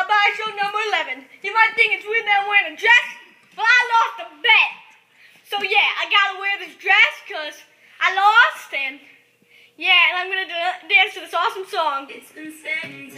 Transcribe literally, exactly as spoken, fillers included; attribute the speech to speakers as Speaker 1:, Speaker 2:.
Speaker 1: by show number eleven. You might think it's weird that I'm wearing a dress, but I lost a bet. So yeah, I gotta wear this dress because I lost, and yeah, and I'm gonna dance to this awesome song.
Speaker 2: It's been seven